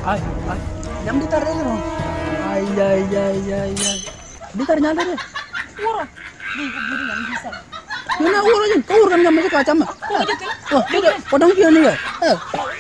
Ay, ay. Jam ditar deh loh. Ay, ay, ay, ay, ay. Ditar nyala deh. Uro. Di buri nang bisa. Mana uro jen? Kau kan jam macam macam. Kok gitu? Wah, tidak. Podang kian nih ya.